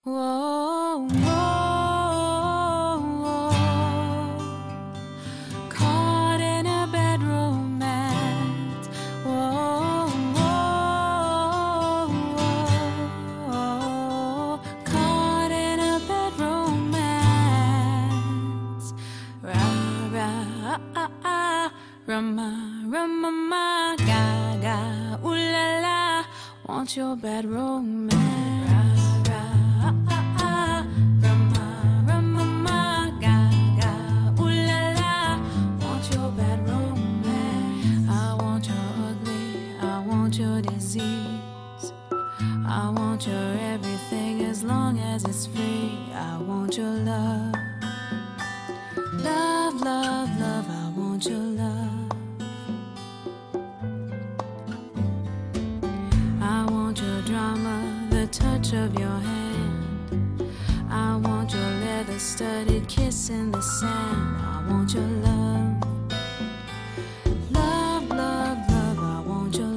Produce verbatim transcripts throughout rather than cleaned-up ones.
Whoa, whoa, whoa. Caught in a bad romance. Whoa, whoa, whoa. Caught in a bad romance. Ra, ra, ah, ah, rama, rama, ma, ga, ga, ooh la la. Want your bad romance. Your disease, I want your everything as long as it's free. I want your love, love, love, love. I want your love. I want your drama, the touch of your hand. I want your leather-studded kiss in the sand. I want your love, love, love, love. I want your love.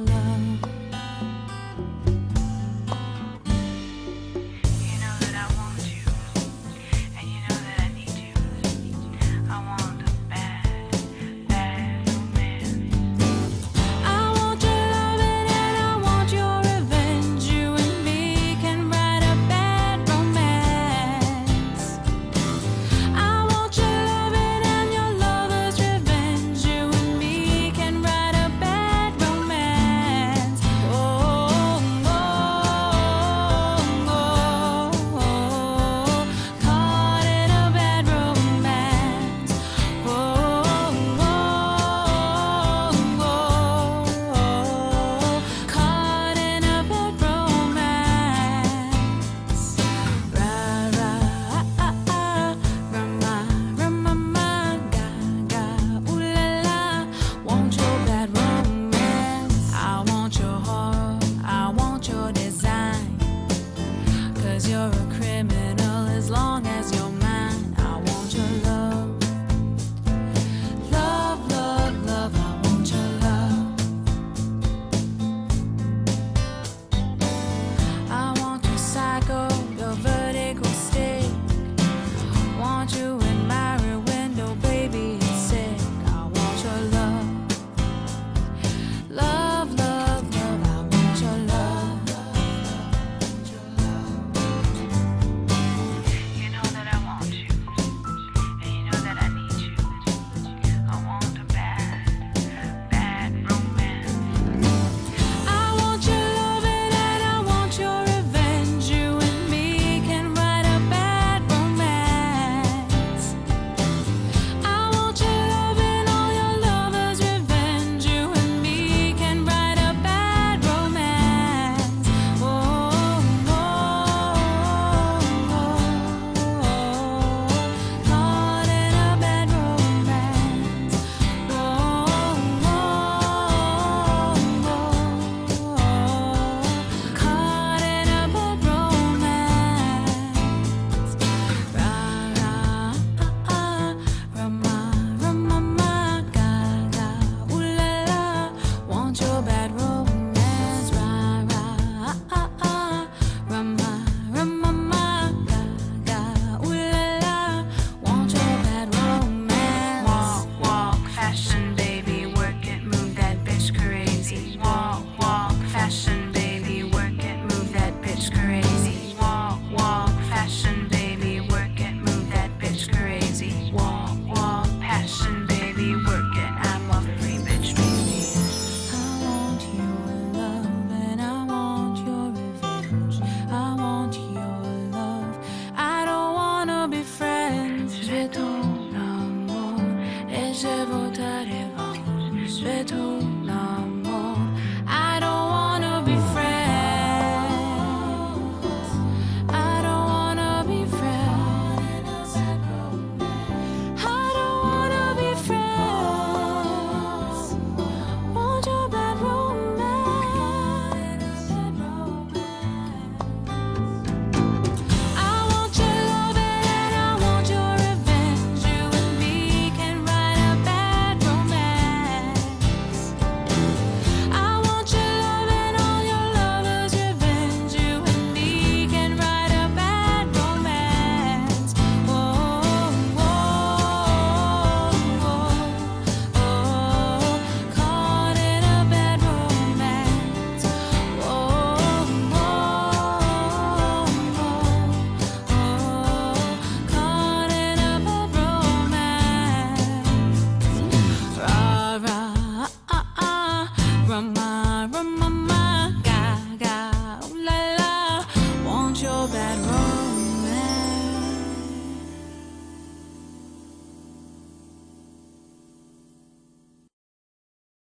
You're a criminal as long as you're